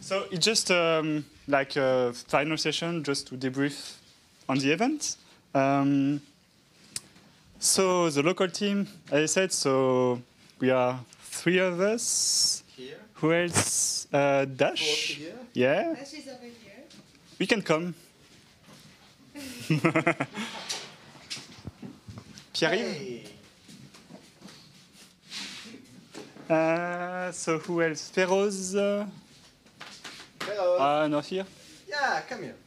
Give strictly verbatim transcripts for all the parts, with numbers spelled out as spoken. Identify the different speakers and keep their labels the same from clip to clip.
Speaker 1: So it's just um, like a final session, just to debrief on the event. Um, so the local team, as I said, so we are three of us.
Speaker 2: Here.
Speaker 1: Who else? Uh, Dash.
Speaker 2: Here.
Speaker 1: Yeah.
Speaker 3: Dash is over here.
Speaker 1: We can come. Pierre.
Speaker 2: Hey.
Speaker 1: Uh, so who else? Feroz. Uh,
Speaker 2: Hello.
Speaker 1: uh, not here.
Speaker 2: Yeah, come here.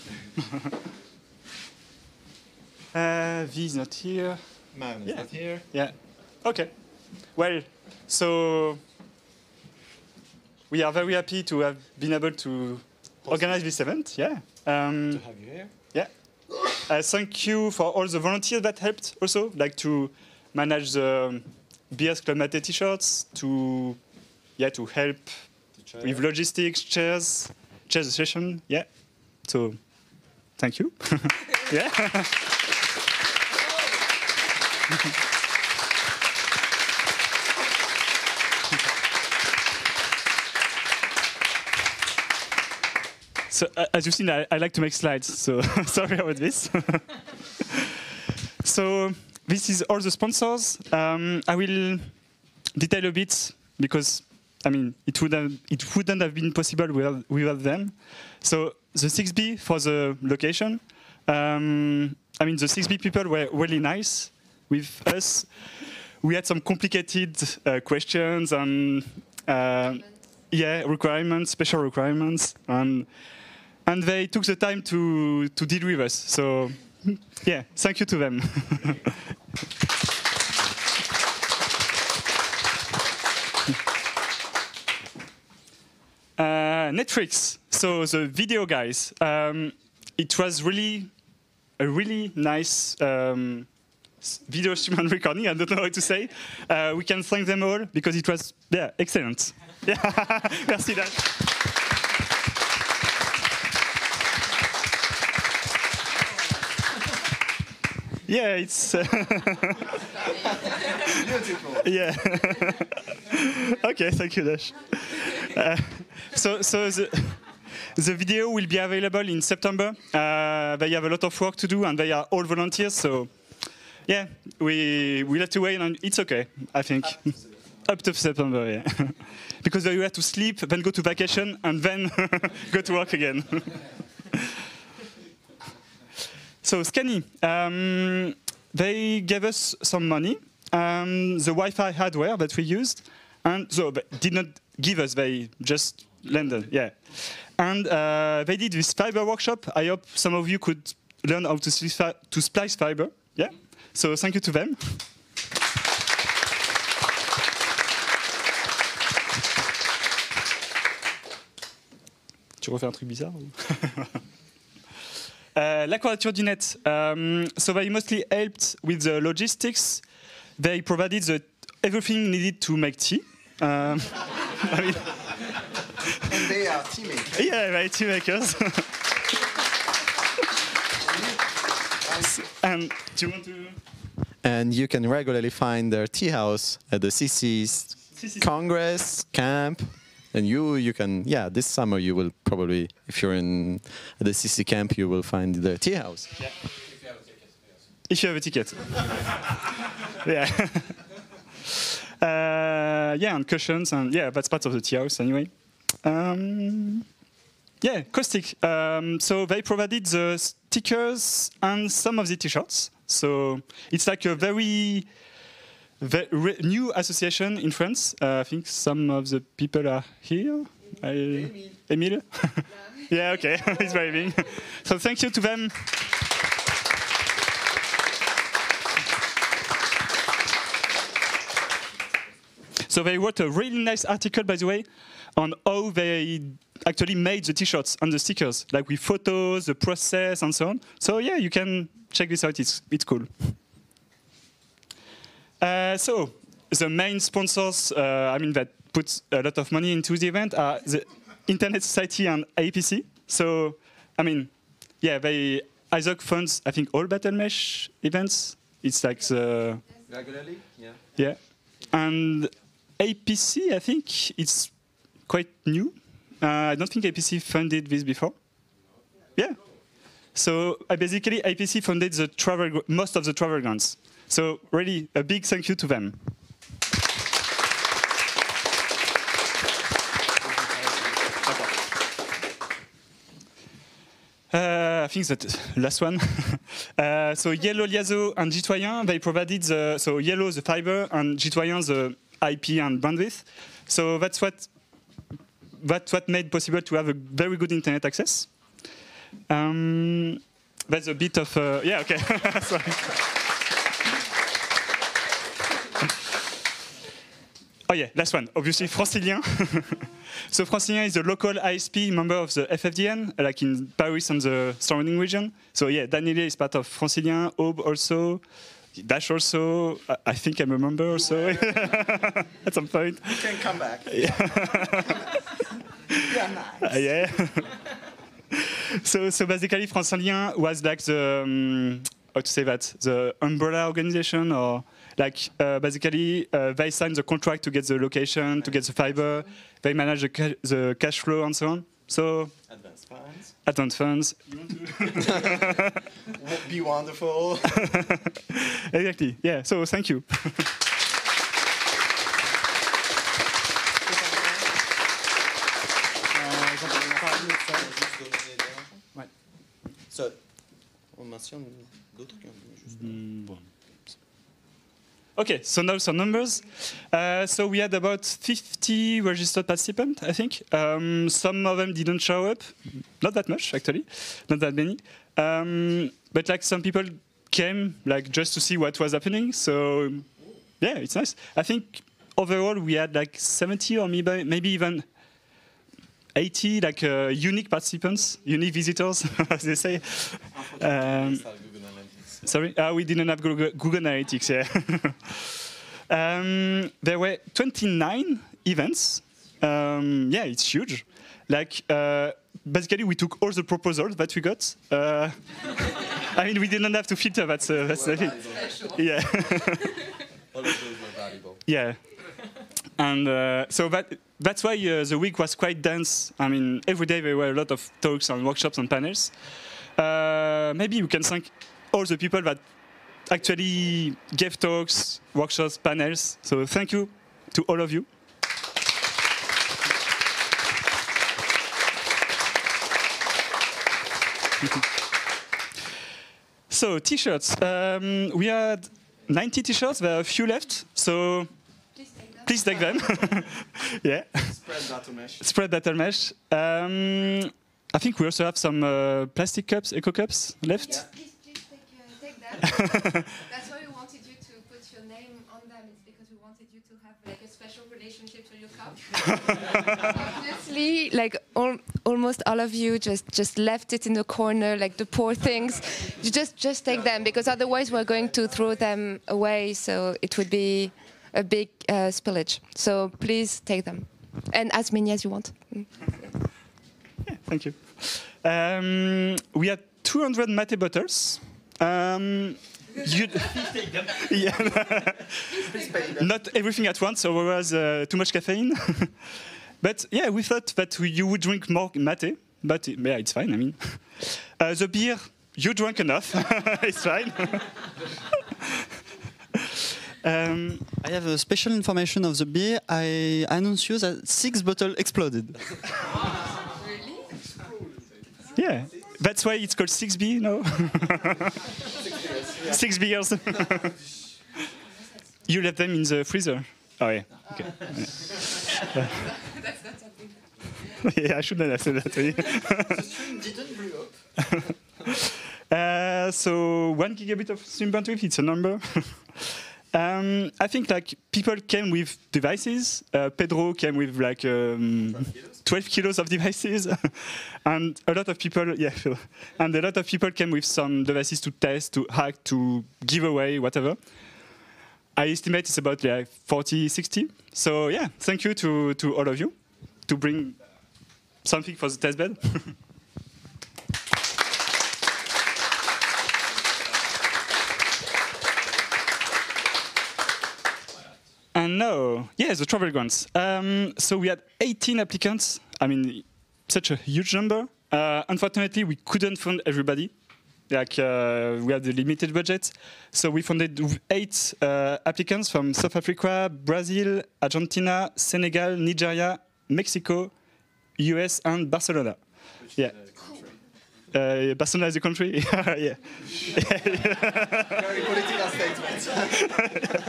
Speaker 1: Uh, V is not here.
Speaker 2: Man is
Speaker 1: Yeah.
Speaker 2: not here.
Speaker 1: Yeah. Okay. Well, so we are very happy to have been able to organize this event. Yeah. Um,
Speaker 2: To have you here.
Speaker 1: yeah. Uh, thank you for all the volunteers that helped also, like to manage the B S Club Mate t-shirts, to yeah, to help
Speaker 2: To
Speaker 1: with logistics, chairs, chairs the session. Yeah. So thank you. Yeah. So uh, as you've seen, I, I like to make slides, so sorry about this. So this is all the sponsors. Um, I will detail a bit because I mean it would have, it wouldn't have been possible without, without them. So the six B for the location. Um, I mean the six B people were really nice with us. We had some complicated uh, questions and uh, yeah, requirements, special requirements, and and they took the time to to deal with us. So yeah, thank you to them. uh, Netflix. So the video guys. Um, it was really a really nice. Um, video stream and recording, I don't know how to say. Uh, we can thank them all because it was, yeah, excellent. Yeah, merci Dash. Yeah, it's. Uh,
Speaker 2: Beautiful.
Speaker 1: yeah. Okay, thank you, Dash. Uh, so, so the. The video will be available in September. Uh, they have a lot of work to do and they are all volunteers, so yeah, we we'll have to wait, and it's okay, I think. Up to September, yeah. Because you have to sleep, then go to vacation, and then go to work again. So Scani, um, they gave us some money, um, the Wi-Fi hardware that we used, and so they did not give us, they just lended, yeah. And uh, they did this fiber workshop. I hope some of you could learn how to, fi to splice fiber, yeah. So thank you to them. Tu refais un truc bizarre ou uh, La Quadrature du Net. Um, so they mostly helped with the logistics. They provided the, everything needed to make tea. Um, I mean,
Speaker 2: And they are teammates.
Speaker 1: yeah, they're tea makers. And do you want to?
Speaker 2: And you can regularly find their tea house at the C C's
Speaker 1: C C.
Speaker 2: Congress camp. And you, you can, yeah, this summer you will probably, if you're in the C C camp, you will find the tea house.
Speaker 1: Yeah. If you have a ticket. Yeah. uh, yeah, and cushions, and yeah, that's part of the tea house anyway. Um, yeah, Caustic. Um, so they provided the stickers and some of the t-shirts. So it's like a very, very new association in France. Uh, I think some of the people are here. I, Emile? Yeah, okay, he's waving. So thank you to them. So they wrote a really nice article, by the way, on how they actually made the t-shirts and the stickers, like with photos, the process, and so on. So yeah, you can check this out. It's it's cool. Uh, so the main sponsors, uh, I mean, that put a lot of money into the event are the Internet Society and A P C. So I mean, yeah, they I S O C funds, I think, all Battle Mesh events. It's like the
Speaker 2: Regularly, yeah.
Speaker 1: yeah, and A P C, I think it's quite new. Uh, I don't think I P C funded this before. Yeah. So uh, basically, I P C funded the travel, most of the travel grants. So really, a big thank you to them. Uh, I think that last one. uh, so Yellow, Liazo, and Gitoyen, they provided the, so Yellow the fiber and Gitoyen the I P and bandwidth. So that's what that's what made possible to have a very good internet access. Um, that's a bit of uh, yeah okay. Sorry. Oh yeah, last one. Obviously, Francilien. So Francilien is a local I S P member of the F F D N, like in Paris and the surrounding region. So yeah, Daniele is part of Francilien, Aube also, Dash also. I, I think I'm a member also at some point.
Speaker 3: You can come back.
Speaker 1: Yeah.
Speaker 3: Yeah, nice.
Speaker 1: Uh, yeah. so so basically, Francilien was like the um, how to say that the umbrella organization or. Like uh, basically, uh, they sign the contract to get the location, to get the fiber. They manage the, ca the cash flow and so on. So
Speaker 3: Advanced funds.
Speaker 1: Advanced funds.
Speaker 3: Would be wonderful.
Speaker 1: Exactly. Yeah. So thank you.
Speaker 3: So, on mentionne d'autres qui ont juste.
Speaker 1: Mm, bon. Okay, so now some numbers. Uh, so we had about fifty registered participants, I think. Um, some of them didn't show up. Not that much, actually. Not that many. Um, but like some people came like just to see what was happening. So yeah, it's nice. I think overall we had like seventy or maybe maybe even eighty like uh, unique participants, unique visitors, as they say. Um, Sorry, uh, we didn't have Google, Google Analytics. Yeah, um, there were twenty-nine events. Um, yeah, it's huge. Like uh, basically, we took all the proposals that we got. Uh, I mean, we didn't have to filter. That's uh, that's the thing. Yeah.
Speaker 3: All of those were valuable.
Speaker 1: Yeah, and uh, so that that's why uh, the week was quite dense. I mean, every day there were a lot of talks and workshops and panels. Uh, maybe we can thank all the people that actually gave talks, workshops, panels. So thank you to all of you. So t-shirts. Um, we had ninety t-shirts. There are a few left. So please take them. Please take them. Yeah.
Speaker 3: Spread battle mesh.
Speaker 1: Spread battle mesh. Um, I think we also have some uh, plastic cups, eco cups left.
Speaker 4: Yeah, please, please take, uh, take them. That's why we wanted you to put your name on them. It's because we wanted you to have like a special relationship to your cup. Honestly, like all, almost all of you just just left it in the corner, like the poor things. You just just take them because otherwise we're going to throw them away. So it would be a big uh, spillage. So please take them, and as many as you want. Mm.
Speaker 1: Yeah, thank you. Um, we had two hundred mate bottles. Um, you, yeah, not everything at once, so there was uh, too much caffeine. But yeah, we thought that we, you would drink more mate, but yeah, it's fine. I mean, uh, the beer you drank enough. It's fine. Um,
Speaker 5: I have a special information of the beer. I announce you that six bottles exploded.
Speaker 1: Yeah, that's why it's called six B, no? Six beers. You left them in the freezer. Oh yeah. Okay. Yeah.
Speaker 4: That's not something.
Speaker 1: Yeah, I shouldn't have said that.
Speaker 3: The stream didn't blow up.
Speaker 1: uh, so one gigabit of stream bandwidth, it's a number. um, I think like people came with devices. Uh, Pedro came with like um, twelve kilos of devices, and a lot of people, yeah, and a lot of people came with some devices to test, to hack, to give away, whatever. I estimate it's about like forty, sixty. So yeah, thank you to, to all of you to bring something for the testbed. And now, yeah, the travel grants. Um, so we had eighteen applicants. I mean, such a huge number. Uh, unfortunately, we couldn't fund everybody. Like uh, we had a limited budget, so we funded eight uh, applicants from South Africa, Brazil, Argentina, Senegal, Nigeria, Mexico, U S, and Barcelona.
Speaker 3: Which
Speaker 1: Yeah.
Speaker 3: is a country.
Speaker 1: Uh, Barcelona is a country. Yeah.
Speaker 3: Very political statement.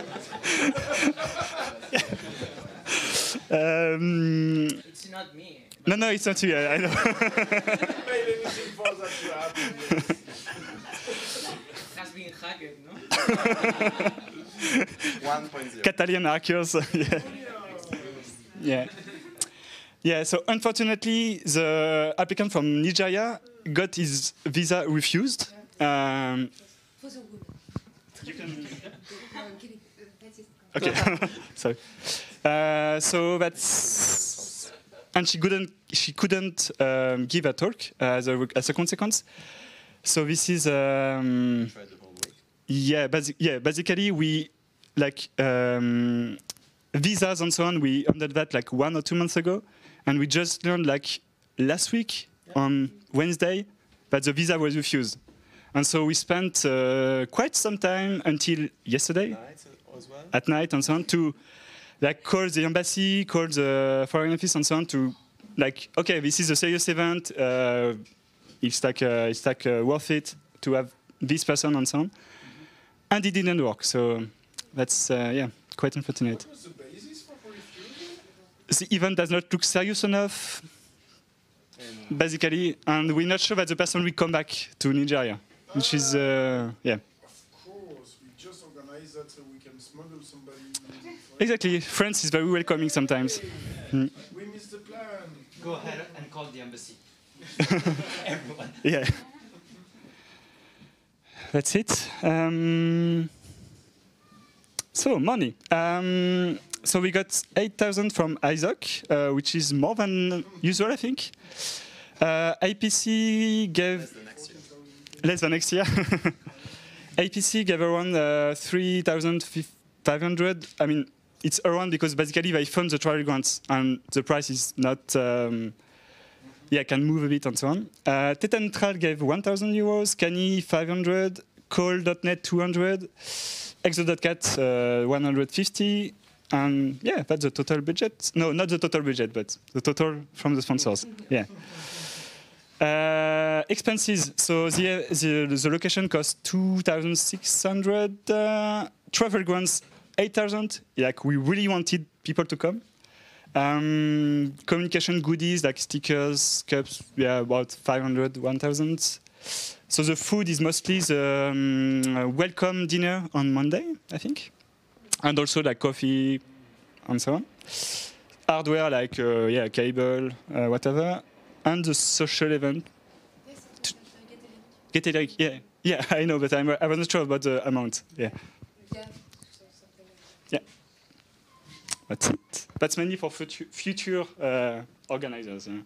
Speaker 1: Um,
Speaker 6: It's not me.
Speaker 1: no, no, it's not you. I I know.
Speaker 7: made anything for that to happen.
Speaker 6: Has been hacked, no?
Speaker 3: one point zero.
Speaker 1: Catalan hackers. Yeah. Yeah. Yeah, so unfortunately, the applicant from Nigeria got his visa refused. Um,
Speaker 4: For the woman.
Speaker 1: you can.
Speaker 4: No, I'm kidding. Uh, that's it.
Speaker 1: Okay, sorry. Uh, so that's and she couldn't she couldn't um, give a talk as a as a consequence. So this is um,
Speaker 3: Try the whole week.
Speaker 1: yeah, basi- yeah. Basically, we like um, visas and so on. We ended that like one or two months ago, and we just learned like last week on Wednesday that the visa was refused, and so we spent uh, quite some time until yesterday
Speaker 3: Night as well.
Speaker 1: at night and so on to like call the embassy, call the foreign office and so on to like, okay, this is a serious event. Uh, it's like uh, it's like uh, worth it to have this person and so on. And it didn't work. So that's uh, yeah, quite unfortunate.
Speaker 7: What was the basis for refusal?
Speaker 1: The event does not look serious enough,
Speaker 3: And
Speaker 1: basically, and we're not sure that the person will come back to Nigeria, which is uh, yeah.
Speaker 7: Of course, we just organize that so we can smuggle somebody.
Speaker 1: Exactly. France is very welcoming sometimes. Mm.
Speaker 7: We missed the plan.
Speaker 6: Go ahead and call the embassy. Everyone.
Speaker 1: Yeah. That's it. Um, so money. Um, so we got eight thousand from Isaac, uh, which is more than usual, I think. Uh, I P C gave
Speaker 3: the next year.
Speaker 1: less than next year. A P C gave around uh, three thousand five hundred. I mean, it's around because basically they fund the trial grants and the price is not, um, yeah, can move a bit and so on. Uh, Theta Neutral gave one thousand euros, Kani five hundred, Call dot net two hundred, Exo dot cat uh, one hundred fifty, and yeah, that's the total budget. No, not the total budget, but the total from the sponsors. Yeah. Uh, expenses. So the, the the location cost two thousand six hundred. Uh, travel grants eight thousand. Like we really wanted people to come. Um, communication goodies like stickers, cups. Yeah, about five hundred, one thousand. So the food is mostly the um, uh, welcome dinner on Monday, I think, and also like coffee and so on. Hardware like uh, yeah, cable, uh, whatever. And the social event.
Speaker 4: Yes,
Speaker 1: T-
Speaker 4: get a link.
Speaker 1: Get it, like, yeah, yeah, I know, but I'm, I wasn't sure about the amount. Yeah,
Speaker 4: Yeah, so something like that.
Speaker 1: that's it. That's mainly for future, future uh, organizers. Yeah.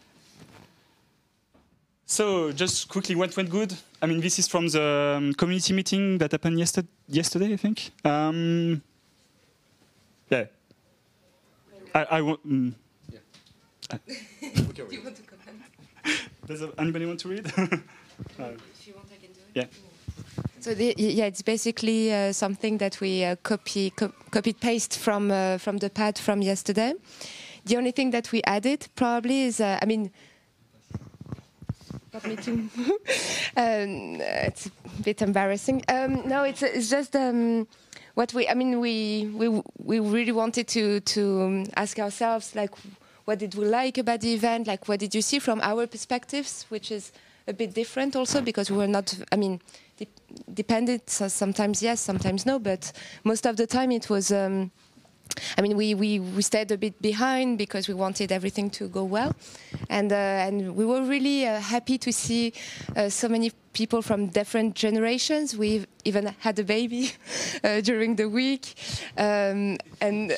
Speaker 1: So, just quickly, what went good? I mean, this is from the um, community meeting that happened yesterday, yesterday I think. Um, yeah. I, I want. Mm,
Speaker 3: Okay,
Speaker 4: Do you
Speaker 3: wait.
Speaker 4: want to comment?
Speaker 1: does anybody want to read? Uh,
Speaker 4: If you want, I can do it.
Speaker 1: Yeah.
Speaker 4: So the, yeah, it's basically uh, something that we uh, copy co- copied paste from uh, from the pad from yesterday. The only thing that we added probably is, uh, I mean, not me too. um, it's a bit embarrassing. Um, no, it's it's just. Um, what we, I mean, we we we really wanted to to um, ask ourselves like, what did we like about the event? Like, what did you see from our perspectives, which is a bit different also because we were not, I mean, de- dependent. So sometimes yes, sometimes no, but most of the time it was. Um, I mean, we, we, we stayed a bit behind because we wanted everything to go well, and uh, and we were really uh, happy to see uh, so many people from different generations. We even had a baby uh, during the week, um, and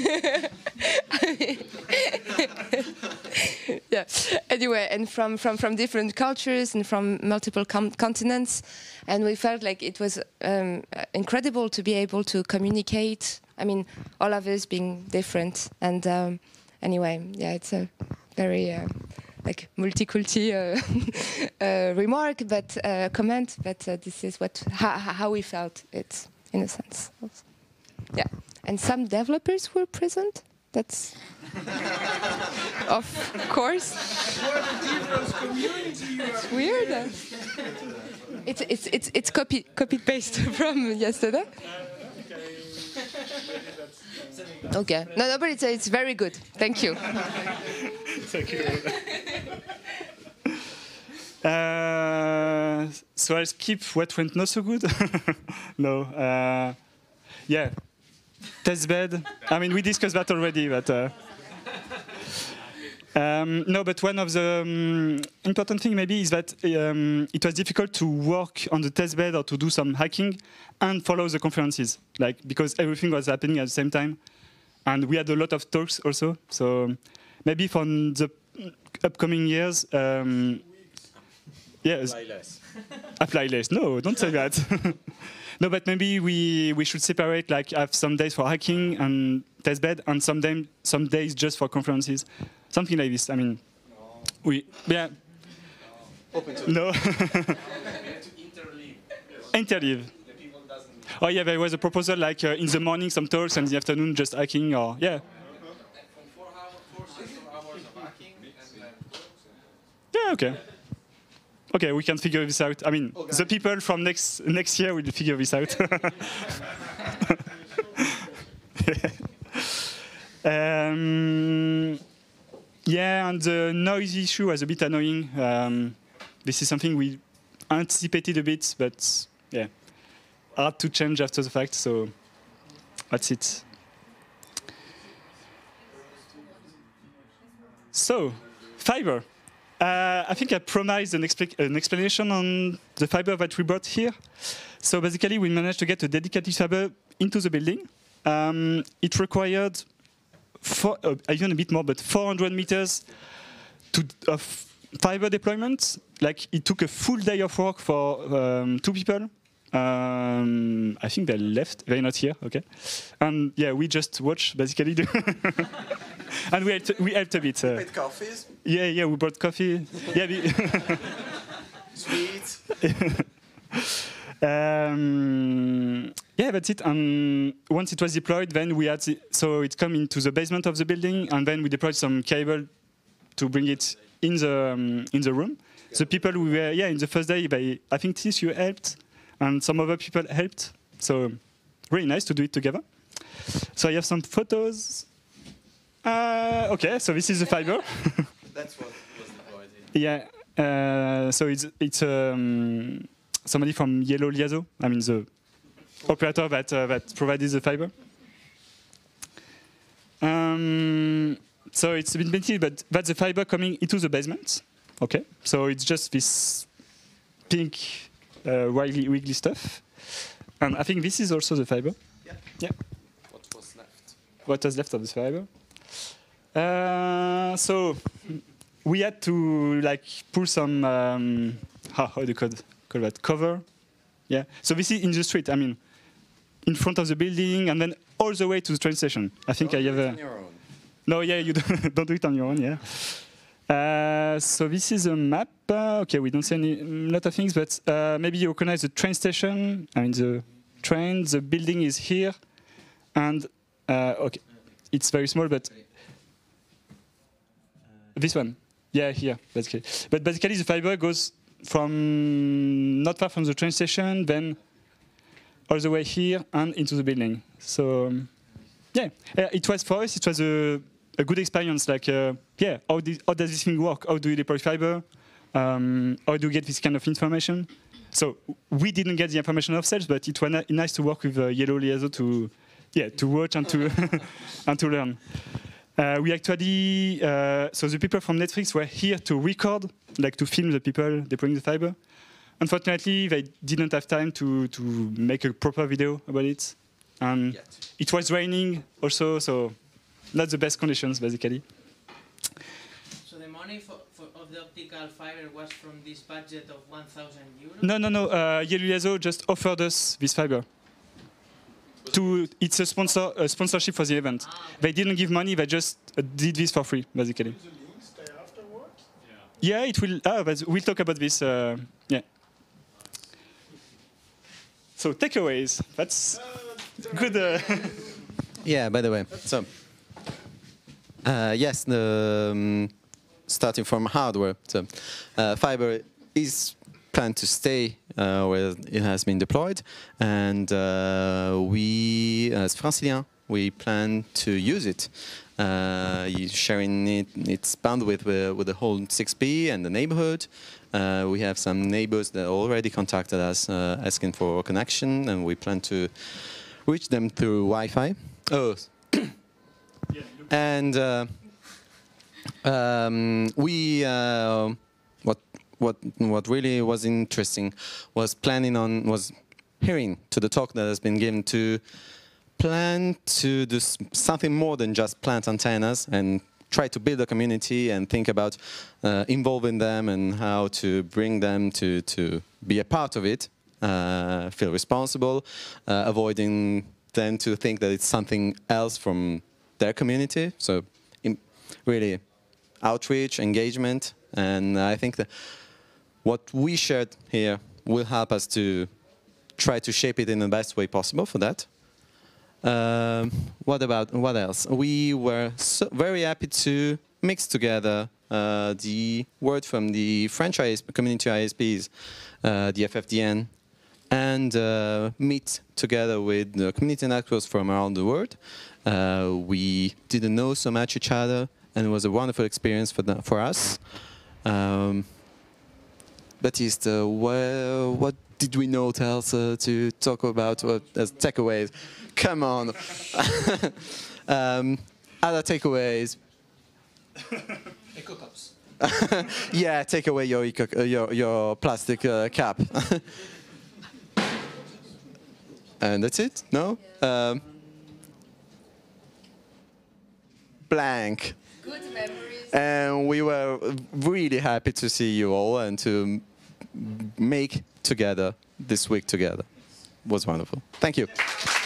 Speaker 4: yeah. Anyway, and from, from, from different cultures and from multiple com- continents, and we felt like it was um, incredible to be able to communicate. I mean, all of us being different, and um, anyway, yeah, it's a very uh, like multi-culti uh, uh, remark, but uh, comment. But uh, this is what how, how we felt it in a sense. Also. Yeah, and some developers were present. That's of course. It's weird. It's it's it's it's copy copy paste from yesterday. Okay. No, no, but it's it's very good. Thank you.
Speaker 1: Thank you. Uh, so I'll skip what went not so good. No. Uh, yeah. Testbed. I mean, we discussed that already, but. Uh, Um, no, but one of the um, important thing maybe is that um, it was difficult to work on the testbed or to do some hacking and follow the conferences, like because everything was happening at the same time, and we had a lot of talks also. So maybe for the upcoming years, um, yes,
Speaker 2: Apply less.
Speaker 1: apply less. No, don't say that. No, but maybe we we should separate, like have some days for hacking and testbed, and some day, some days just for conferences. Something like this. I mean, no. we yeah.
Speaker 2: Open to
Speaker 1: No.
Speaker 3: To interleave.
Speaker 1: Interleave.
Speaker 3: The people doesn't.
Speaker 1: Oh yeah, there was a proposal like uh, in the morning some talks and in the afternoon just hacking or yeah.
Speaker 3: From four hours, four six hours of hacking, and then.
Speaker 1: Yeah. Okay. Okay, we can figure this out. I mean,
Speaker 3: Okay.
Speaker 1: the people from next next year will figure this out. um, yeah, and the noise issue was a bit annoying. Um, this is something we anticipated a bit, but yeah, hard to change after the fact. So that's it. So, fiber. Uh, I think I promised an, expl an explanation on the fiber that we brought here. So basically, we managed to get a dedicated fiber into the building. Um, it required four, uh, even a bit more, but four hundred meters to, of fiber deployment. Like it took a full day of work for um, two people. Um, I think they left. They're not here. Okay, and yeah, we just watched basically. And we helped, we helped a bit. Uh,
Speaker 2: Paid coffees.
Speaker 1: Yeah, yeah, we brought coffee. Yeah, we
Speaker 2: Sweet.
Speaker 1: um, yeah, that's it. And once it was deployed, then we had the, so it come into the basement of the building, and then we deployed some cable to bring it in the um, in the room. The people who were yeah in the first day, by, I think Tis, you helped, and some other people helped. So really nice to do it together. So I have some photos. Uh, okay, so this is the fiber.
Speaker 2: That's what was deployed.
Speaker 1: Yeah, uh, so it's it's um, somebody from Yellow Liaison. I mean the operator that uh, that provided the fiber. Um, so it's been painted, but that's the fiber coming into the basement. Okay, so it's just this pink uh, wiggly, wiggly stuff, and I think this is also the fiber.
Speaker 2: Yeah.
Speaker 1: Yeah.
Speaker 3: What was left?
Speaker 1: What was left of the fiber? Uh, so we had to like pull some um, how, how do you call, call that cover? Yeah. So this is in the street. I mean, in front of the building, and then all the way to the train station. I think
Speaker 2: Don't
Speaker 1: I have
Speaker 2: do it
Speaker 1: a.
Speaker 2: on your own.
Speaker 1: No, yeah, you don't, don't do it on your own. Yeah. Uh, so this is a map. Uh, okay, we don't see any lot of things, but uh, maybe you recognize the train station. I mean the train. The building is here, and uh, okay, it's very small, but. This one, yeah, here, basically. But basically, the fiber goes from not far from the train station, then all the way here and into the building. So, um, yeah, uh, it was for us. It was a, a good experience. Like, uh, yeah, how, did, how does this thing work? How do you deploy fiber? Um, how do you get this kind of information? So we didn't get the information ourselves, but it was nice to work with uh, Yellow Liaison to, yeah, to watch and to and to learn. Uh, we actually, uh, so the people from Netflix were here to record, like to film the people deploying the fiber. Unfortunately, they didn't have time to, to make a proper video about it. And
Speaker 3: Yet.
Speaker 1: it was raining also, so not the best conditions, basically.
Speaker 8: So the money for, for, of the optical fiber was from this budget of one thousand euros?
Speaker 1: No, no, no, uh, Yellow Liaison just offered us this fiber. To, it's a sponsor, a sponsorship for the event.
Speaker 8: Ah, okay.
Speaker 1: They didn't give money, they just uh, did this for free, basically.
Speaker 7: Use the links day afterwards.
Speaker 1: Yeah, it will. Ah, but we'll talk about this. Uh, yeah. So takeaways. That's good. Uh,
Speaker 2: Yeah, by the way, so uh, yes, the um, starting from hardware, so uh, fiber is planned to stay uh, where it has been deployed, and uh, we, as Francilien, we plan to use it, uh, sharing it, its bandwidth with, with the whole six B and the neighborhood. Uh, we have some neighbors that already contacted us uh, asking for connection, and we plan to reach them through Wi-Fi. Oh, and uh, um, we uh, what what what really was interesting was planning on was hearing to the talk that has been given to plan to do something more than just plant antennas and try to build a community and think about uh, involving them and how to bring them to to be a part of it, uh, feel responsible, uh, avoiding them to think that it's something else from their community. So in really outreach, engagement, and I think that what we shared here will help us to try to shape it in the best way possible for that. Um, what about, what else? We were so very happy to mix together uh, the word from the French I S P, community I S Ps, uh, the F F D N, and uh, meet together with the community networks from around the world. Uh, we didn't know so much each other, and it was a wonderful experience for, the, for us. Um, Baptiste, uh, wh what did we know else uh, to talk about uh, as takeaways? Come on. um, other takeaways.
Speaker 6: Eco cups.
Speaker 2: Yeah, take away your eco, uh, your your plastic uh, cap. And that's it? No? Um, blank.
Speaker 4: Good memories.
Speaker 2: And we were really happy to see you all and to make together this week together. It was wonderful. Thank you.